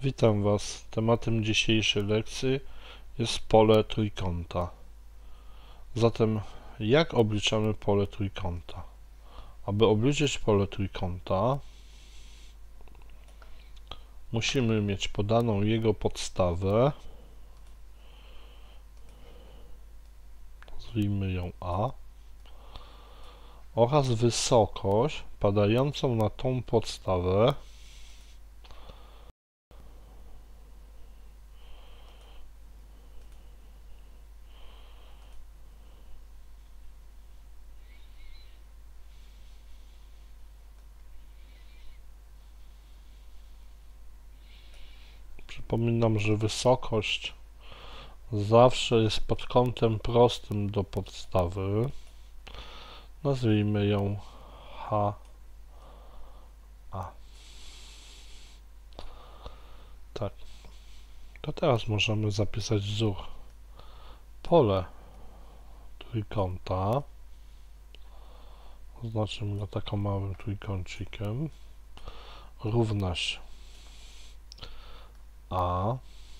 Witam Was. Tematem dzisiejszej lekcji jest pole trójkąta. Zatem, jak obliczamy pole trójkąta? Aby obliczyć pole trójkąta, musimy mieć podaną jego podstawę, nazwijmy ją A, oraz wysokość padającą na tą podstawę, przypominam, że wysokość zawsze jest pod kątem prostym do podstawy. Nazwijmy ją HA. Tak. To teraz możemy zapisać wzór. Pole trójkąta, oznaczymy go takim małym trójkącikiem, równa się A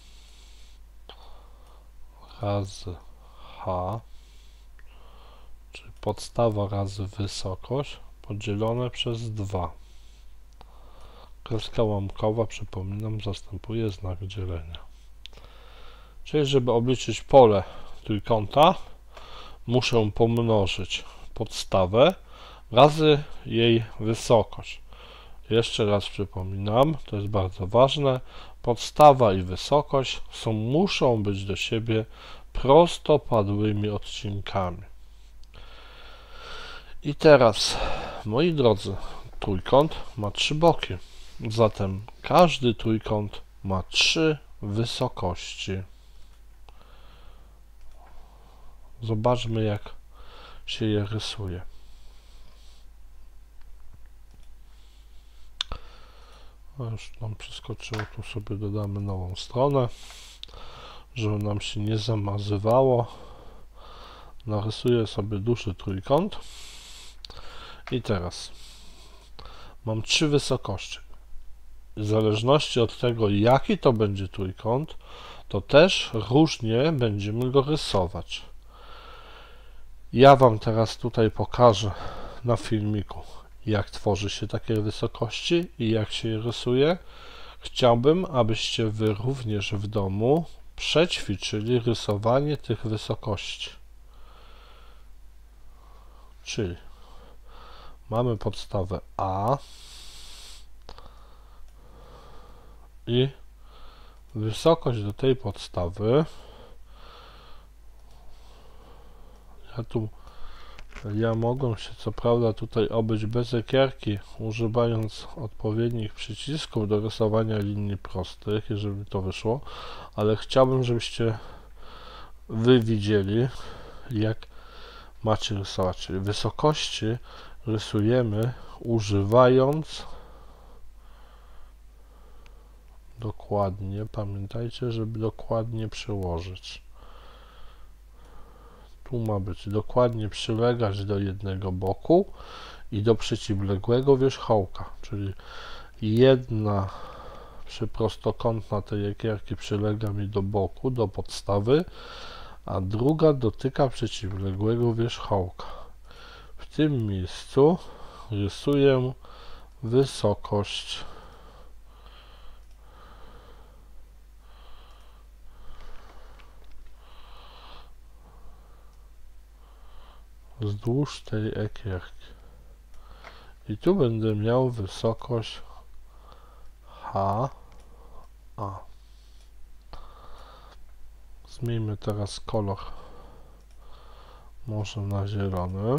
razy H, czyli podstawa razy wysokość, podzielone przez 2. Kreska łamkowa, przypominam, zastępuje znak dzielenia. Czyli, żeby obliczyć pole trójkąta, muszę pomnożyć podstawę razy jej wysokość. Jeszcze raz przypominam, to jest bardzo ważne, podstawa i wysokość muszą być do siebie prostopadłymi odcinkami. I teraz, moi drodzy, trójkąt ma 3 boki, zatem każdy trójkąt ma 3 wysokości. Zobaczmy, jak się je rysuje. Już nam przeskoczyło, tu sobie dodamy nową stronę, żeby nam się nie zamazywało. Narysuję sobie duży trójkąt i teraz mam 3 wysokości. W zależności od tego, jaki to będzie trójkąt, to też różnie będziemy go rysować. Ja Wam teraz tutaj pokażę na filmiku, jak tworzy się takie wysokości i jak się je rysuje. Chciałbym, abyście Wy również w domu przećwiczyli rysowanie tych wysokości. Czyli mamy podstawę A i wysokość do tej podstawy. Ja mogę się co prawda tutaj obyć bez ekierki, używając odpowiednich przycisków do rysowania linii prostych, jeżeli to wyszło, ale chciałbym, żebyście Wy widzieli, jak macie rysować. Czyli wysokości rysujemy używając dokładnie, pamiętajcie, żeby dokładnie przełożyć. Tu ma być dokładnie przylegać do jednego boku i do przeciwległego wierzchołka, czyli jedna przyprostokątna tej ekierki przylega mi do boku, do podstawy, a druga dotyka przeciwległego wierzchołka. W tym miejscu rysuję wysokość. Wzdłuż tej ekierki. I tu będę miał wysokość HA. Zmieńmy teraz kolor może na zielony.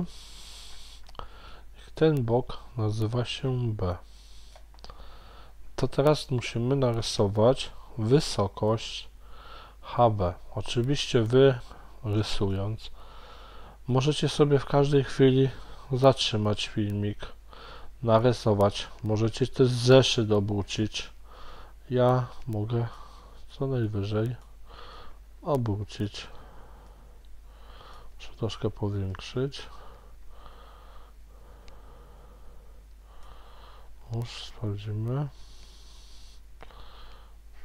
Ten bok nazywa się B. To teraz musimy narysować wysokość HB. Oczywiście Wy rysując możecie sobie w każdej chwili zatrzymać filmik, narysować. Możecie też zeszyt obrócić. Ja mogę co najwyżej obrócić. Muszę troszkę powiększyć. Już sprawdzimy.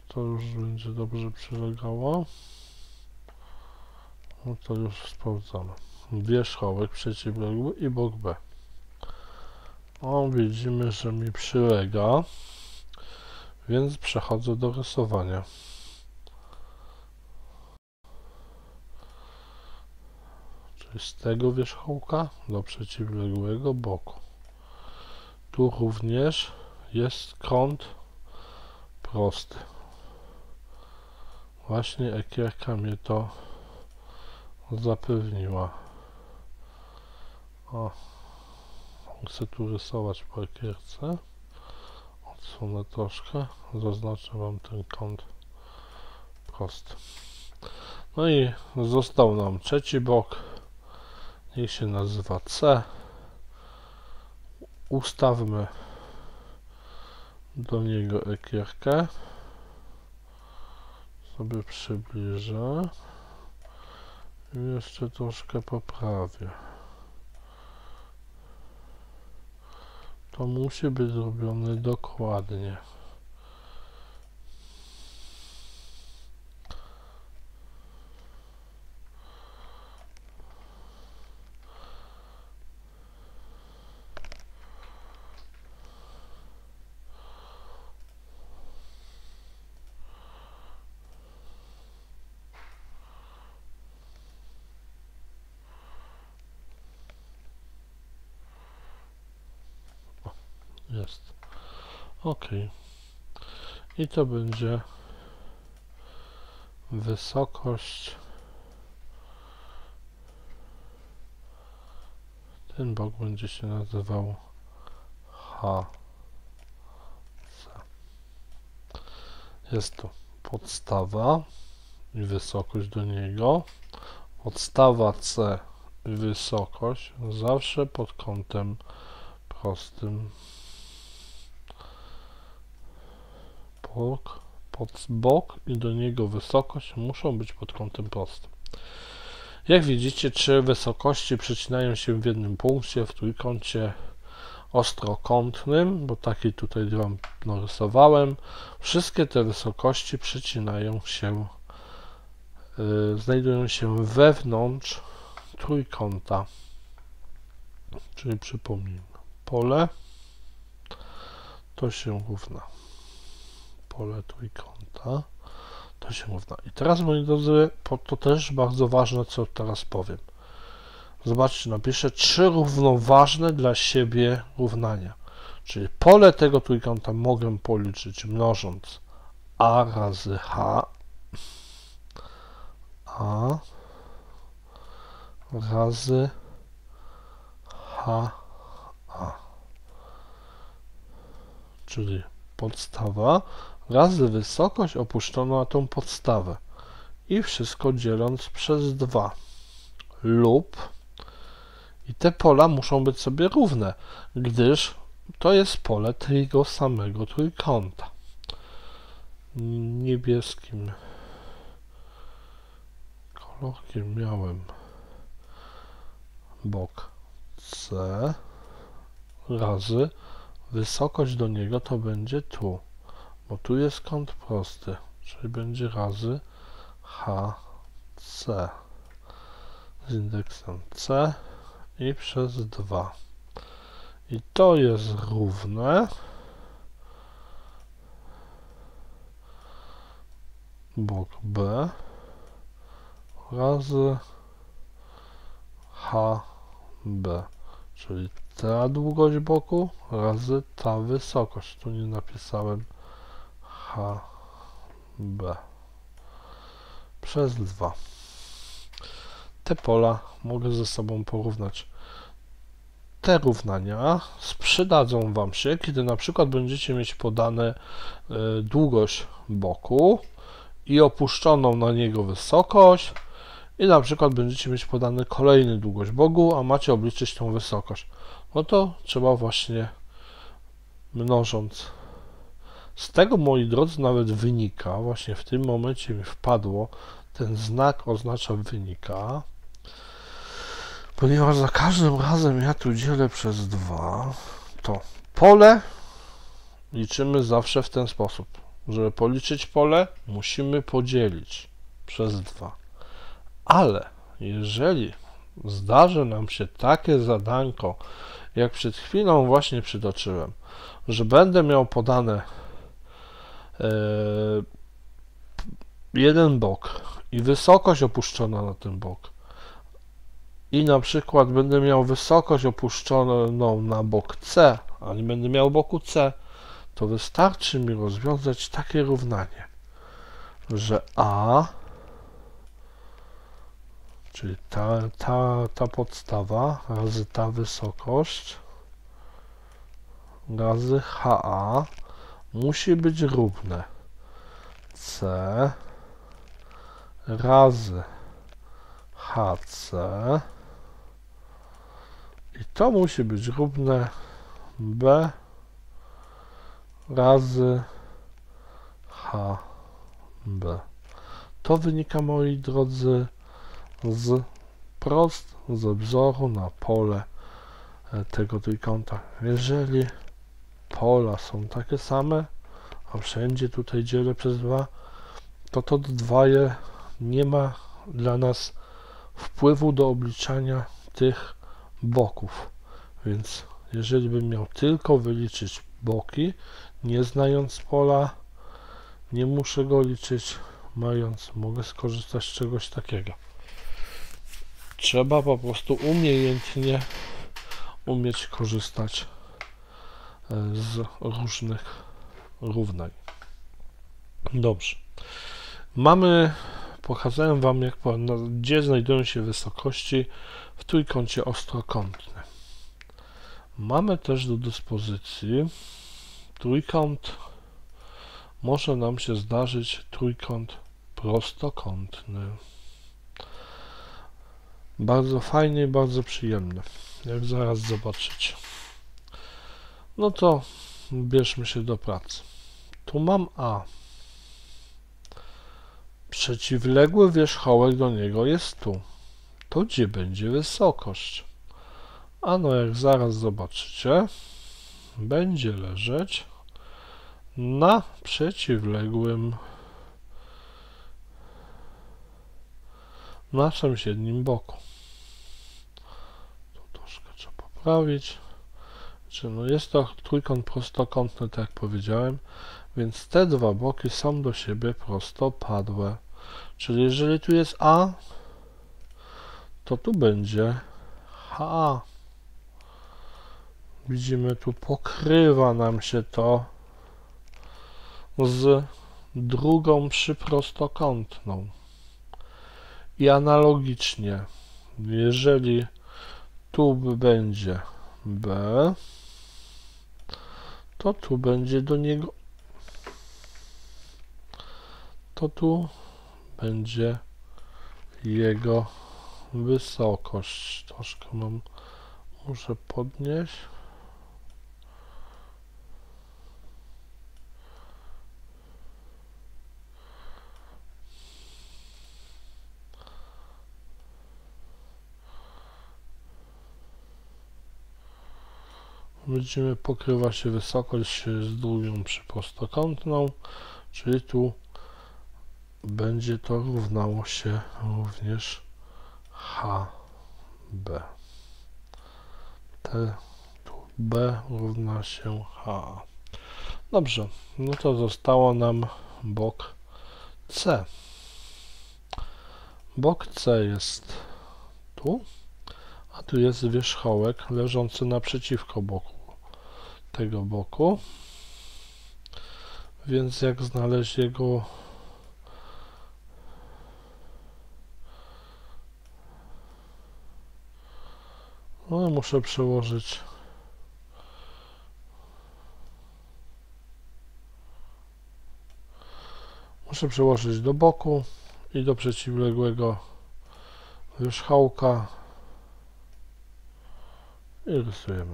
to już będzie dobrze przylegało. No to już sprawdzamy. Wierzchołek przeciwległy i bok B. O, widzimy, że mi przylega, więc przechodzę do rysowania. Czyli z tego wierzchołka do przeciwległego boku. Tu również jest kąt prosty. Właśnie ekierka mnie to zapewniła. O, chcę tu rysować po ekierce. Odsunę troszkę, zaznaczę wam ten kąt prosty. No i został nam trzeci bok. Niech się nazywa C. Ustawmy do niego ekierkę. Sobie przybliżę. I jeszcze troszkę poprawię. To musi być zrobione dokładnie. Jest. OK. I to będzie wysokość. Ten bok będzie się nazywał HC. Jest to podstawa i wysokość do niego. Podstawa C i wysokość zawsze pod kątem prostym. Bok i do niego wysokość muszą być pod kątem prostym. Jak widzicie, 3 wysokości przecinają się w jednym punkcie w trójkącie ostrokątnym, bo taki tutaj wam narysowałem. Wszystkie te wysokości przecinają się, znajdują się wewnątrz trójkąta. Czyli przypomnijmy, pole to się równa. Pole trójkąta to się równa. I teraz, moi drodzy, to też bardzo ważne, co teraz powiem. Zobaczcie, napiszę 3 równoważne dla siebie równania. Czyli pole tego trójkąta mogę policzyć mnożąc a razy h, a razy h, a. Czyli podstawa razy wysokość opuszczona na tą podstawę i wszystko dzieląc przez 2 lub i te pola muszą być sobie równe, gdyż to jest pole tego samego trójkąta. Niebieskim kolorkiem miałem bok C razy wysokość do niego to będzie tu, bo tu jest kąt prosty, czyli będzie razy HC z indeksem C i przez 2. I to jest równe bok B razy HB, czyli ta długość boku razy ta wysokość. Tu nie napisałem HB przez 2. Te pola mogę ze sobą porównać. Te równania przydadzą wam się, kiedy na przykład będziecie mieć podane długość boku i opuszczoną na niego wysokość i na przykład będziecie mieć podane kolejny długość boku, a macie obliczyć tą wysokość. No to trzeba właśnie mnożąc. Z tego, moi drodzy, nawet wynika, właśnie w tym momencie mi wpadło, ten znak oznacza wynika, ponieważ za każdym razem ja tu dzielę przez 2, to pole liczymy zawsze w ten sposób. żeby policzyć pole, musimy podzielić przez 2. Ale jeżeli zdarzy nam się takie zadanko, jak przed chwilą właśnie przytoczyłem, że będę miał podane jeden bok i wysokość opuszczona na ten bok i na przykład będę miał wysokość opuszczoną na bok C, a nie będę miał boku C, to wystarczy mi rozwiązać takie równanie, że A, czyli ta podstawa razy ta wysokość razy HA musi być równe C razy HC i to musi być równe B razy HB. To wynika, moi drodzy, z wzoru na pole tego trójkąta. Jeżeli pola są takie same, a wszędzie tutaj dzielę przez 2, to 2 nie ma dla nas wpływu do obliczania tych boków. Więc jeżeli bym miał tylko wyliczyć boki, nie znając pola, nie muszę go liczyć, mogę skorzystać z czegoś takiego. Trzeba po prostu umiejętnie umieć korzystać z różnych równań. Dobrze. Pokazałem Wam, gdzie znajdują się wysokości w trójkącie ostrokątnym. Mamy też do dyspozycji trójkąt, może nam się zdarzyć trójkąt prostokątny. Bardzo fajnie i bardzo przyjemny, jak zaraz zobaczycie. No to bierzmy się do pracy. Tu mam A. Przeciwległy wierzchołek do niego jest tu. To gdzie będzie wysokość? Ano, jak zaraz zobaczycie, będzie leżeć na przeciwległym, na sąsiednim boku. Tu troszkę trzeba poprawić. No jest to trójkąt prostokątny, tak jak powiedziałem, więc te 2 boki są do siebie prostopadłe. Czyli jeżeli tu jest A, to tu będzie HA. Widzimy, tu pokrywa nam się to z drugą przyprostokątną. I analogicznie, jeżeli tu będzie B, to tu będzie do niego, to tu będzie jego wysokość. Troszkę muszę podnieść. Widzimy, pokrywa się wysokość z drugą przyprostokątną, czyli tu będzie to równało się również HB. Tu B równa się HA. Dobrze, no to zostało nam bok C. Bok C jest tu, a tu jest wierzchołek leżący naprzeciwko tego boku. Więc jak znaleźć jego muszę przełożyć do boku i do przeciwległego wierzchołka i rysujemy.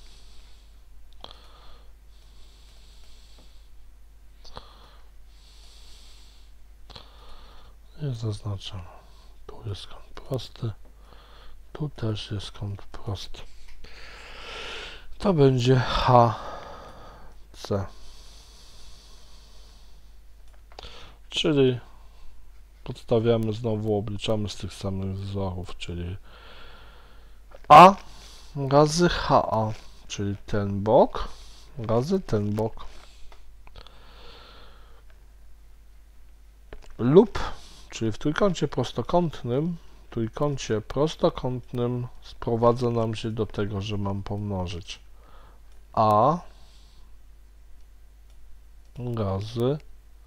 I zaznaczam. Tu jest kąt prosty. Tu też jest kąt prosty. To będzie HC. czyli podstawiamy znowu, obliczamy z tych samych wzorów, czyli A razy HA, czyli ten bok razy ten bok, lub, czyli w trójkącie prostokątnym sprowadza nam się do tego, że mam pomnożyć A razy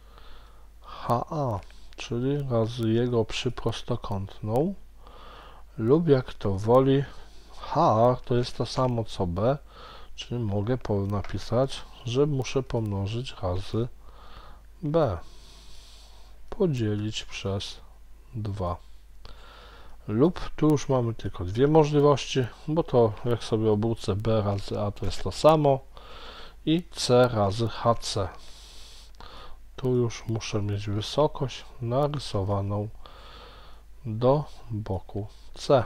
HA, czyli razy jego przyprostokątną, lub jak to woli, H to jest to samo co B, czyli mogę napisać, że muszę pomnożyć razy B, podzielić przez 2. Lub tu już mamy tylko dwie możliwości, bo to jak sobie obrócę B razy A to jest to samo i C razy HC. Tu już muszę mieć wysokość narysowaną do boku C.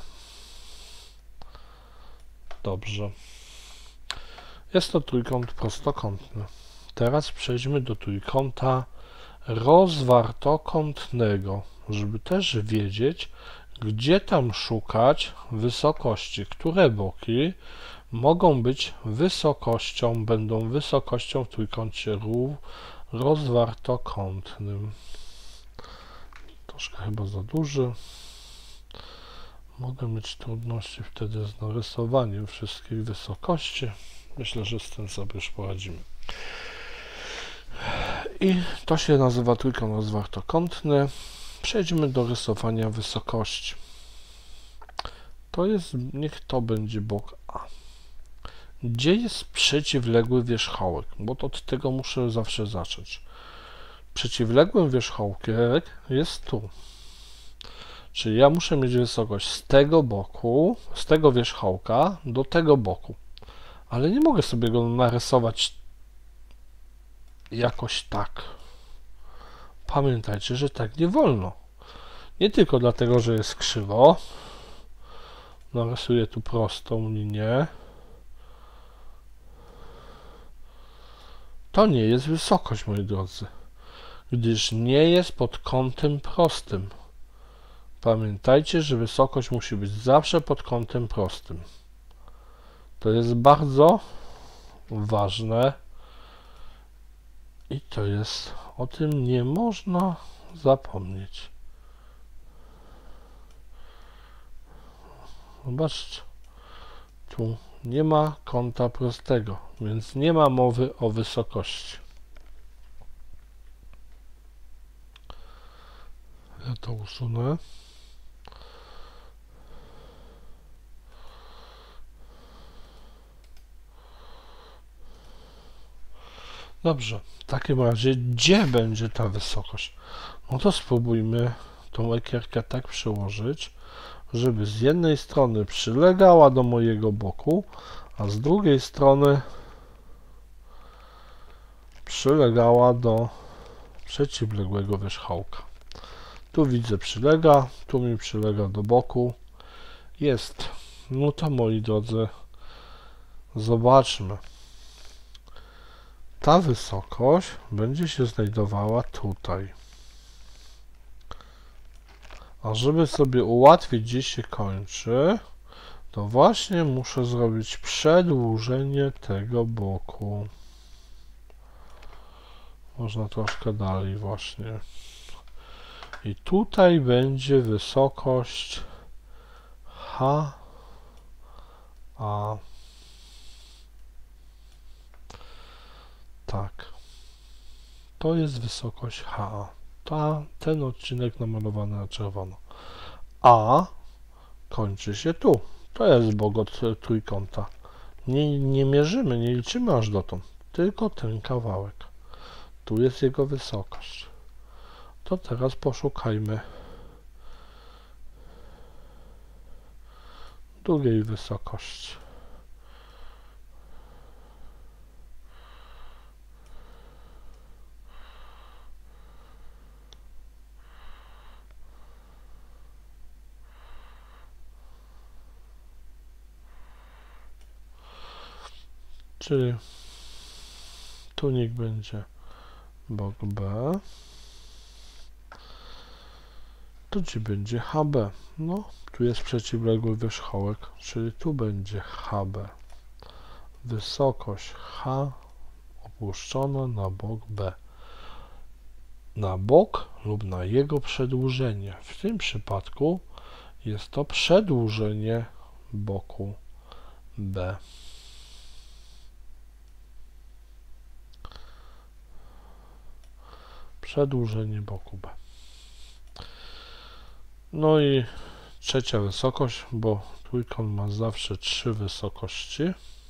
Dobrze. Jest to trójkąt prostokątny. Teraz przejdźmy do trójkąta rozwartokątnego, żeby też wiedzieć, gdzie tam szukać wysokości, które boki będą wysokością w trójkącie rozwartokątnym. Troszkę chyba za duży. Mogę mieć trudności wtedy z narysowaniem wszystkich wysokości. Myślę, że z tym sobie już poradzimy. I to się nazywa trójkąt rozwartokątny. Przejdźmy do rysowania wysokości. Niech to będzie bok A. Gdzie jest przeciwległy wierzchołek? Bo to od tego muszę zawsze zacząć. Przeciwległy wierzchołek jest tu. Czyli ja muszę mieć wysokość z tego boku, z tego wierzchołka do tego boku. Ale nie mogę sobie go narysować jakoś tak. Pamiętajcie, że tak nie wolno. Nie tylko dlatego, że jest krzywo. Narysuję tu prostą linię. To nie jest wysokość, moi drodzy, gdyż nie jest pod kątem prostym. Pamiętajcie, że wysokość musi być zawsze pod kątem prostym. To jest bardzo ważne i o tym nie można zapomnieć. Zobaczcie, tu nie ma kąta prostego, więc nie ma mowy o wysokości. Ja to usunę. Dobrze, w takim razie gdzie będzie ta wysokość? No to spróbujmy tą ekierkę tak przyłożyć, żeby z jednej strony przylegała do mojego boku, a z drugiej strony przylegała do przeciwległego wierzchołka. Tu widzę przylega, tu mi przylega do boku. Jest. No to moi drodzy, zobaczmy. Ta wysokość będzie się znajdowała tutaj. A żeby sobie ułatwić, gdzie się kończy, to właśnie muszę zrobić przedłużenie tego boku. Można troszkę dalej właśnie. I tutaj będzie wysokość HA. Tak. To jest wysokość HA. Ten odcinek namalowany na czerwono. A kończy się tu. To jest bok od trójkąta. Nie mierzymy, nie liczymy aż dotąd. Tylko ten kawałek. Tu jest jego wysokość. To teraz poszukajmy drugiej wysokości. Czyli tu niech będzie bok B. to gdzie będzie HB? No, tu jest przeciwległy wierzchołek, czyli tu będzie HB. Wysokość H opuszczona na bok B. Na bok lub na jego przedłużenie. W tym przypadku jest to przedłużenie boku B. Przedłużenie boku B. No i trzecia wysokość, bo trójkąt ma zawsze 3 wysokości.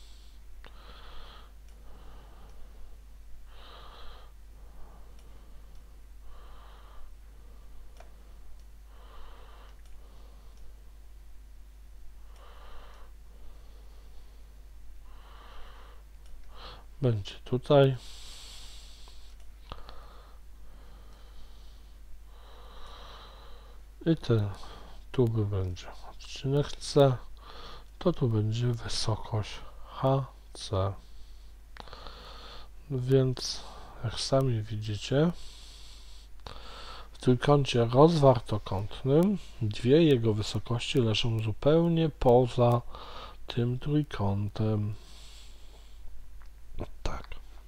Będzie tutaj. I tu będzie odcinek C, to tu będzie wysokość HC. Więc jak sami widzicie, w trójkącie rozwartokątnym dwie jego wysokości leżą zupełnie poza tym trójkątem. Tak.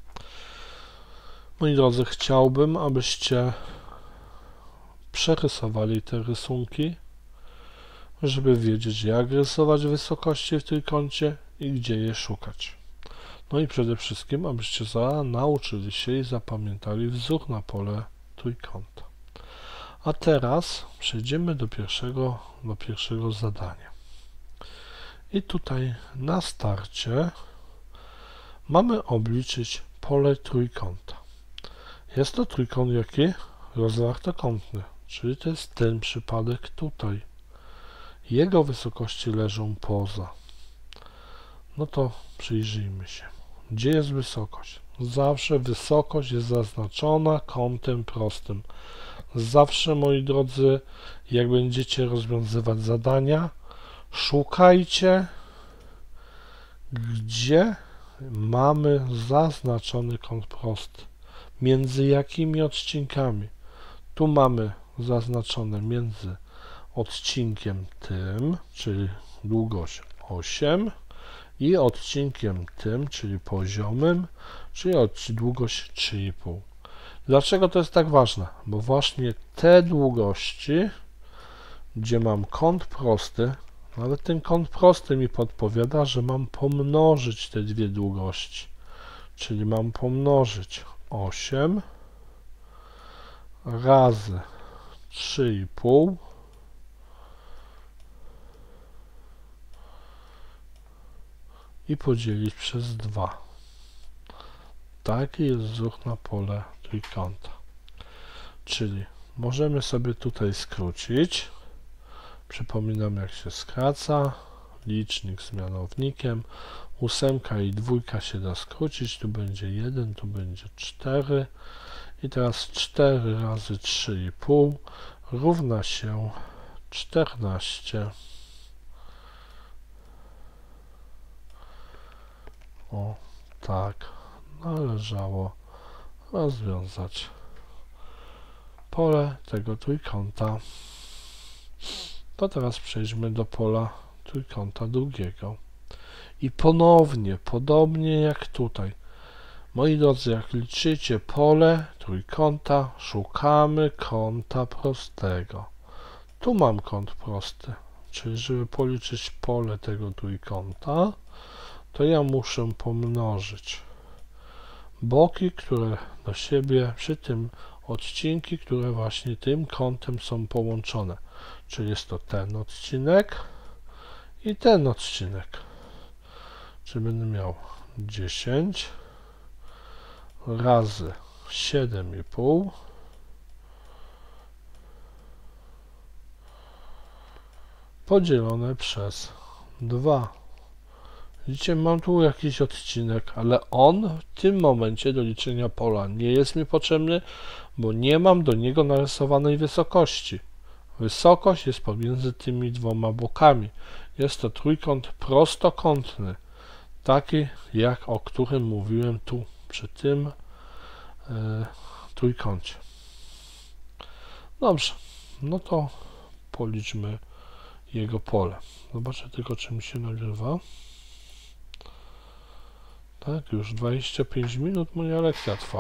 Moi drodzy, chciałbym, abyście przerysowali te rysunki, żeby wiedzieć, jak rysować wysokości w trójkącie i gdzie je szukać. No i przede wszystkim, abyście nauczyli się i zapamiętali wzór na pole trójkąta. A teraz przejdziemy do pierwszego zadania. I tutaj na starcie mamy obliczyć pole trójkąta. Jest to trójkąt jaki? Rozwartokątny, czyli to jest ten przypadek tutaj. Jego wysokości leżą poza. No to przyjrzyjmy się. Gdzie jest wysokość? Zawsze wysokość jest zaznaczona kątem prostym. Zawsze, moi drodzy, jak będziecie rozwiązywać zadania, szukajcie, gdzie mamy zaznaczony kąt prosty. Między jakimi odcinkami? Tu mamy zaznaczone między odcinkiem tym, czyli długość 8 i odcinkiem tym, czyli poziomym, czyli długość 3,5. Dlaczego to jest tak ważne? Bo właśnie te długości, gdzie mam kąt prosty, ale ten kąt prosty mi podpowiada, że mam pomnożyć te dwie długości, czyli mam pomnożyć 8 razy 3,5 i podzielić przez 2. Taki jest wzór na pole trójkąta. Czyli możemy sobie tutaj skrócić. Przypominam, jak się skraca. Licznik z mianownikiem. 8 i 2 się da skrócić. Tu będzie 1, tu będzie 4. I teraz 4 razy 3,5 równa się 14. O, tak należało rozwiązać pole tego trójkąta. To teraz przejdźmy do pola trójkąta drugiego. I ponownie, podobnie jak tutaj, moi drodzy, jak liczycie pole trójkąta, szukamy kąta prostego. Tu mam kąt prosty, czyli żeby policzyć pole tego trójkąta, to ja muszę pomnożyć boki, które do siebie, przy tym odcinki, które właśnie tym kątem są połączone. Czyli jest to ten odcinek i ten odcinek. Czyli będę miał 10 razy 7,5 podzielone przez 2. Widzicie, mam tu jakiś odcinek, ale on w tym momencie do liczenia pola nie jest mi potrzebny, bo nie mam do niego narysowanej wysokości. Wysokość jest pomiędzy tymi dwoma bokami. Jest to trójkąt prostokątny, taki jak o którym mówiłem tu, przy tym trójkącie. Dobrze, no to policzmy jego pole. Zobaczę tylko, czy mi się nagrywa. Tak, już 25 minut moja lekcja trwa.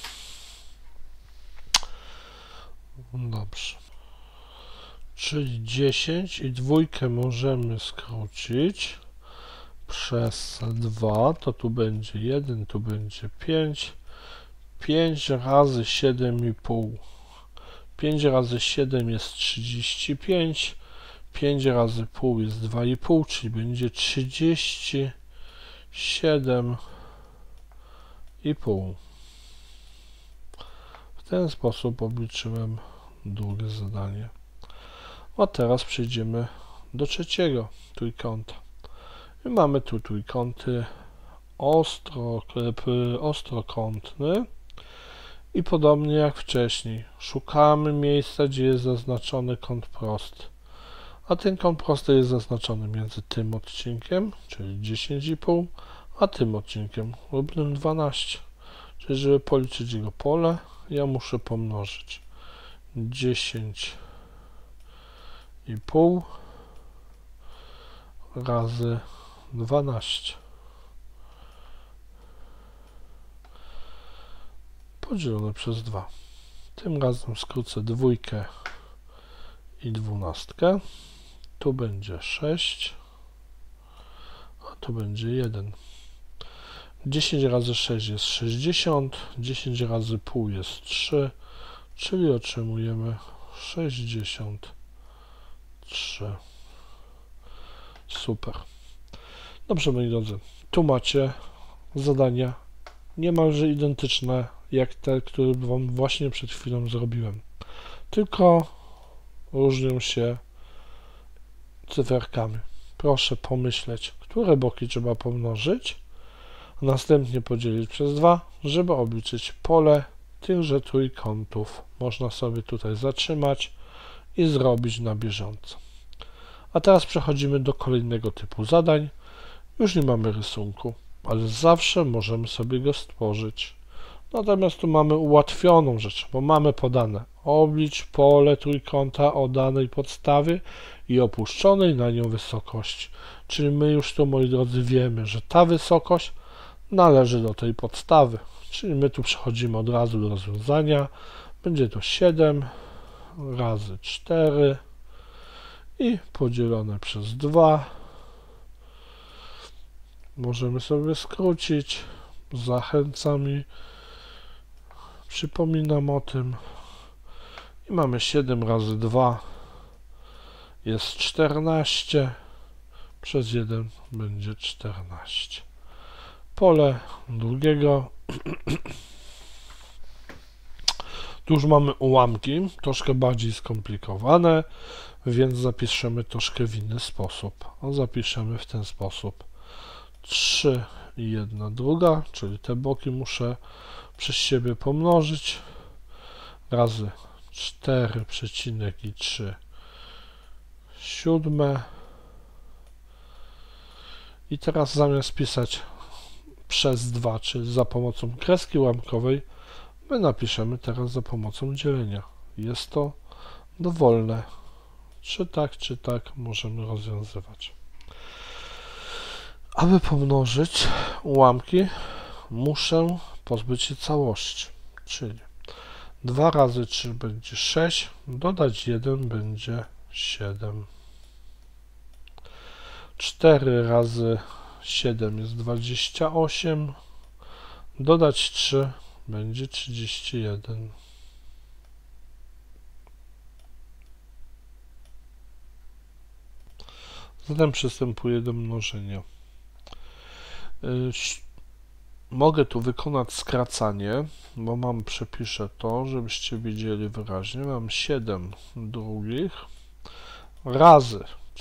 Dobrze. Czyli 10 i dwójkę możemy skrócić przez 2, to tu będzie 1, tu będzie 5. 5 razy 7,5. 5 razy 7 jest 35. 5 razy pół jest 2,5, czyli będzie 37,5. W ten sposób obliczyłem drugie zadanie. A teraz przejdziemy do trzeciego trójkąta. I mamy tu trójkąty ostrokątny i podobnie jak wcześniej szukamy miejsca, gdzie jest zaznaczony kąt prosty. A ten kąt prosty jest zaznaczony między tym odcinkiem, czyli 10,5, a tym odcinkiem równym 12. Czyli żeby policzyć jego pole, ja muszę pomnożyć 10,5 razy 12 podzielone przez 2. Tym razem skrócę dwójkę i 12. Tu będzie 6, a tu będzie 1. 10 razy 6 jest 60, 10 razy pół jest 3, czyli otrzymujemy 63. Super. Dobrze, moi drodzy, tu macie zadania niemalże identyczne jak te, które wam właśnie przed chwilą zrobiłem. Tylko różnią się cyferkami. Proszę pomyśleć, które boki trzeba pomnożyć, a następnie podzielić przez 2, żeby obliczyć pole tychże trójkątów. Można sobie tutaj zatrzymać i zrobić na bieżąco. A teraz przechodzimy do kolejnego typu zadań. Już nie mamy rysunku, ale zawsze możemy sobie go stworzyć. Natomiast tu mamy ułatwioną rzecz, bo mamy podane oblicz pole trójkąta o danej podstawie i opuszczonej na nią wysokości. Czyli my już tu, moi drodzy, wiemy, że ta wysokość należy do tej podstawy. Czyli my tu przechodzimy od razu do rozwiązania. Będzie to 7 razy 4 i podzielone przez 2. Możemy sobie skrócić. Zachęcam i przypominam o tym. I mamy 7 razy 2 jest 14. Przez 1 będzie 14. Pole drugiego. Tu już mamy ułamki, troszkę bardziej skomplikowane, więc zapiszemy troszkę w inny sposób. Zapiszemy w ten sposób 3 i 1/2, czyli te boki muszę przez siebie pomnożyć, razy 4,3. I teraz zamiast pisać przez 2, czyli za pomocą kreski ułamkowej, my napiszemy teraz za pomocą dzielenia. Jest to dowolne. Czy tak możemy rozwiązywać. Aby pomnożyć ułamki, muszę pozbyć się całości. Czyli 2 razy 3 będzie 6, dodać 1 będzie 7. 4 razy 7 jest 28, dodać 3 będzie 31. Zatem przystępuję do mnożenia. Mogę tu wykonać skracanie, bo przepiszę to, żebyście widzieli wyraźnie. Mam 7/2 razy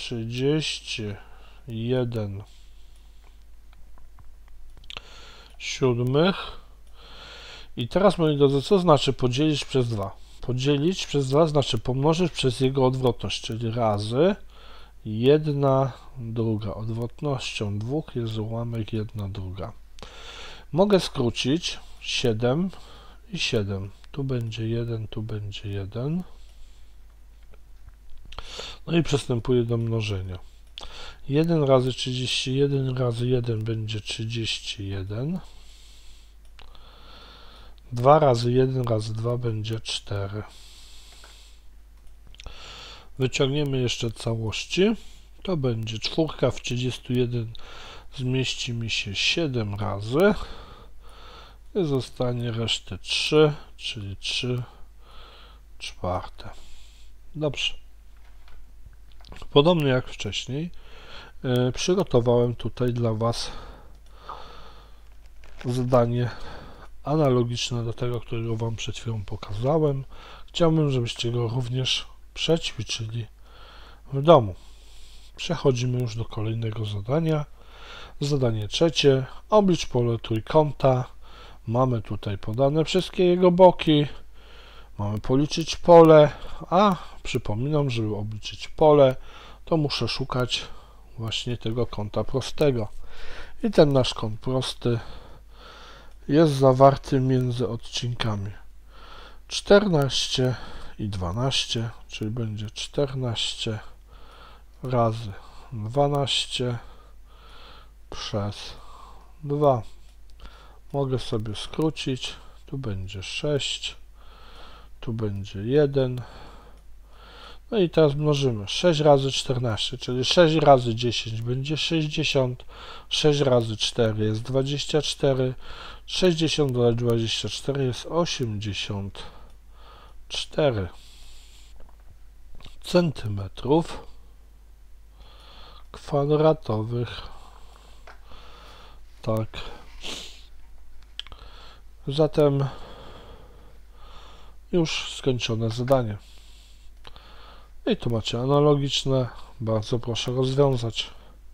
31/7. I teraz, moi drodzy, co znaczy podzielić przez 2? Podzielić przez 2 znaczy pomnożyć przez jego odwrotność, czyli razy 1/2. Odwrotnością 2 jest ułamek 1/2. Mogę skrócić 7 i 7. Tu będzie 1, tu będzie 1. No i przystępuję do mnożenia. 1 razy 31 razy 1 będzie 31. 2 razy 1 razy 2 będzie 4. Wyciągniemy jeszcze całości. To będzie 4 w 31 zmieści mi się 7 razy. I zostanie resztę 3, czyli 3 czwarte. Dobrze. Podobnie jak wcześniej, przygotowałem tutaj dla Was zadanie analogiczne do tego, którego Wam przed chwilą pokazałem. Chciałbym, żebyście go również przećwiczyli w domu. Przechodzimy już do kolejnego zadania. Zadanie trzecie. Oblicz pole trójkąta. Mamy tutaj podane wszystkie jego boki. Mamy policzyć pole, a przypominam, żeby obliczyć pole, to muszę szukać właśnie tego kąta prostego. I ten nasz kąt prosty jest zawarty między odcinkami 14 i 12, czyli będzie 14 razy 12 przez 2. Mogę sobie skrócić, tu będzie 6, tu będzie 1. No i teraz mnożymy 6 razy 14, czyli 6 razy 10 będzie 60, 6 razy 4 jest 24, 60 dodać 24 jest 84 centymetrów kwadratowych. Tak. Zatem już skończone zadanie. I tu macie analogiczne. Bardzo proszę rozwiązać.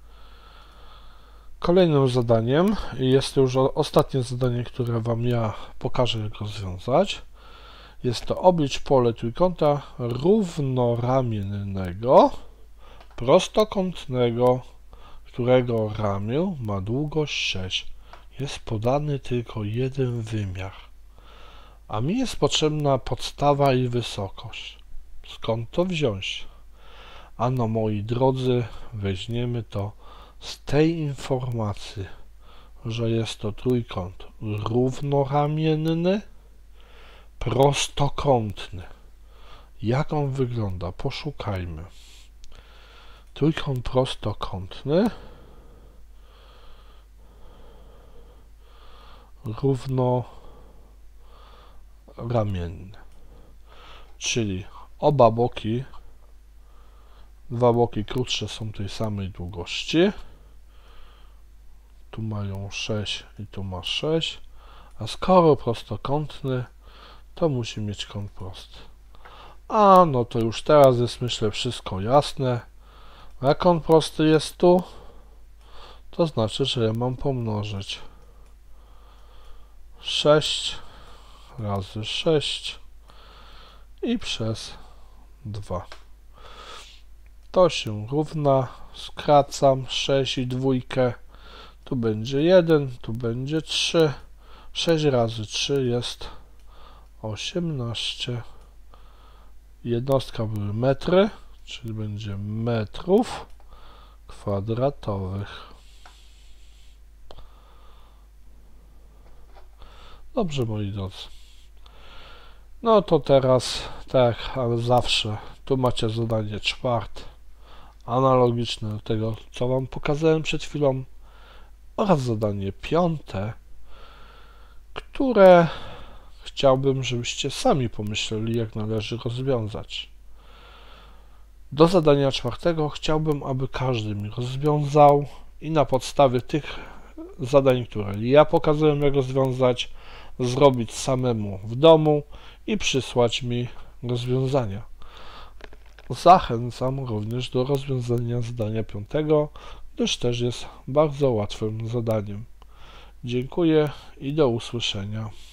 Kolejnym zadaniem, i jest to już ostatnie zadanie, które Wam ja pokażę, jak rozwiązać, jest to oblicz pole trójkąta równoramiennego, prostokątnego, którego ramię ma długość 6. Jest podany tylko jeden wymiar. A mi jest potrzebna podstawa i wysokość. Skąd to wziąć? Ano, moi drodzy, weźmiemy to z tej informacji, że jest to trójkąt równoramienny, prostokątny. Jak on wygląda? Poszukajmy. Trójkąt prostokątny równoramienny, czyli oba boki, dwa boki krótsze są tej samej długości. Tu mają 6 i tu ma 6, a skoro prostokątny, to musi mieć kąt prosty. A no to już teraz jest, myślę, wszystko jasne. Jak kąt prosty jest tu, to znaczy, że ja mam pomnożyć 6 razy 6 i przez 2. To się równa, skracam 6 i 2, tu będzie 1, tu będzie 3, 6 razy 3 jest 18. Jednostka były metry, czyli będzie metrów kwadratowych. Dobrze, moi drodzy. No to teraz, tak jak zawsze, tu macie zadanie czwarte, analogiczne do tego, co Wam pokazałem przed chwilą, oraz zadanie piąte, które chciałbym, żebyście sami pomyśleli, jak należy rozwiązać. Do zadania czwartego chciałbym, aby każdy mi rozwiązał i na podstawie tych zadań, które ja pokazałem, jak rozwiązać, zrobić samemu w domu i przysłać mi rozwiązania. Zachęcam również do rozwiązania zadania piątego, gdyż też jest bardzo łatwym zadaniem. Dziękuję i do usłyszenia.